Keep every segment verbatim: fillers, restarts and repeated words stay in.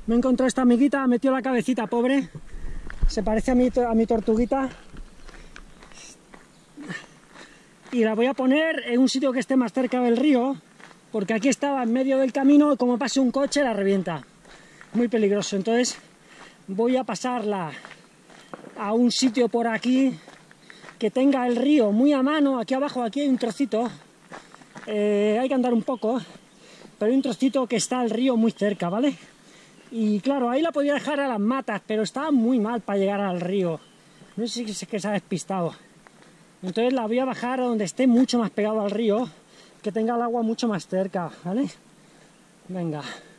Me encontró esta amiguita, metió la cabecita, pobre. Se parece a mi, a mi tortuguita. Y la voy a poner en un sitio que esté más cerca del río, porque aquí estaba en medio del camino y como pase un coche la revienta. Muy peligroso. Entonces voy a pasarla a un sitio por aquí que tenga el río muy a mano. Aquí abajo, aquí hay un trocito. Eh, hay que andar un poco, pero hay un trocito que está el río muy cerca, ¿vale? Y claro, ahí la podía dejar a las matas, pero estaba muy mal para llegar al río. No sé si es que se ha despistado. Entonces la voy a bajar a donde esté mucho más pegado al río, que tenga el agua mucho más cerca, ¿vale? Venga.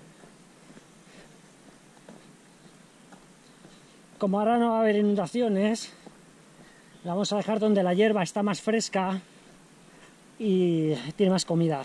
Como ahora no va a haber inundaciones, la vamos a dejar donde la hierba está más fresca y tiene más comida.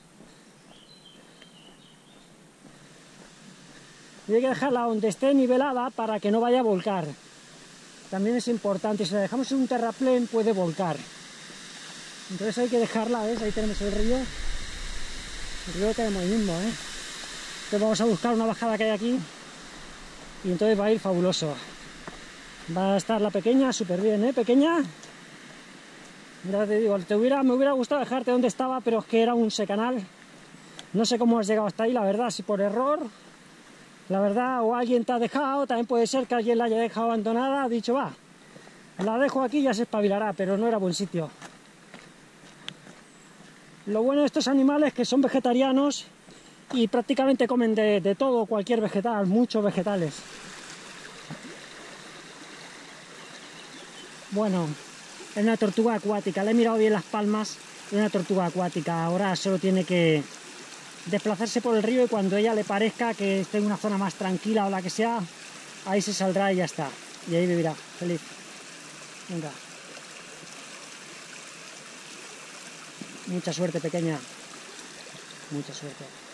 Y hay que dejarla donde esté nivelada para que no vaya a volcar. También es importante, si la dejamos en un terraplén puede volcar. Entonces hay que dejarla, ¿ves? Ahí tenemos el río. El río tenemos ahí mismo, ¿eh? Entonces vamos a buscar una bajada que hay aquí y entonces va a ir fabuloso. Va a estar la pequeña súper bien, ¿eh? Pequeña. Ya te digo, te hubiera, me hubiera gustado dejarte donde estaba, pero es que era un secanal. No sé cómo has llegado hasta ahí, la verdad, si por error, la verdad, o alguien te ha dejado, también puede ser que alguien la haya dejado abandonada, ha dicho, va, la dejo aquí y ya se espabilará, pero no era buen sitio. Lo bueno de estos animales es que son vegetarianos y prácticamente comen de, de todo, cualquier vegetal, muchos vegetales. Bueno, es una tortuga acuática, le he mirado bien las palmas, es una tortuga acuática, ahora solo tiene que desplazarse por el río y cuando ella le parezca que esté en una zona más tranquila o la que sea, ahí se saldrá y ya está, y ahí vivirá, feliz. Venga. Mucha suerte, pequeña. Mucha suerte.